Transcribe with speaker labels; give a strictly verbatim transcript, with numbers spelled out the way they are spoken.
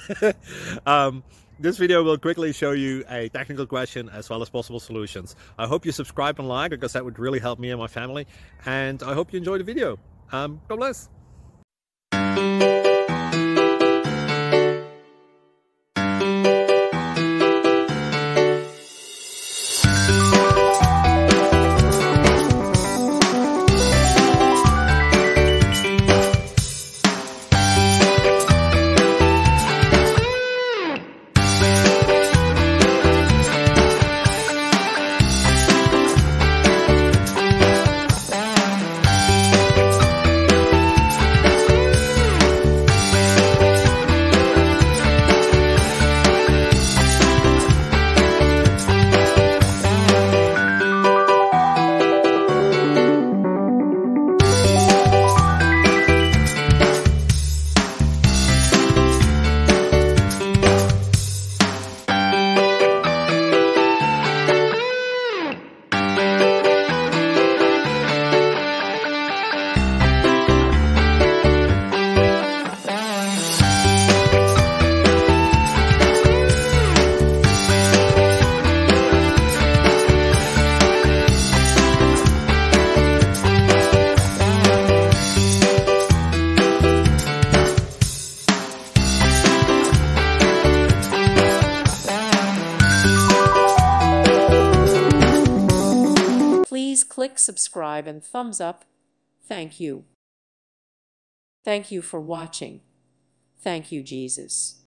Speaker 1: um, this video will quickly show you a technical question as well as possible solutions. I hope you subscribe and like, because that would really help me and my family. And I hope you enjoy the video. Um, God bless.
Speaker 2: Please click subscribe and thumbs up. Thank you. Thank you for watching. Thank you, Jesus.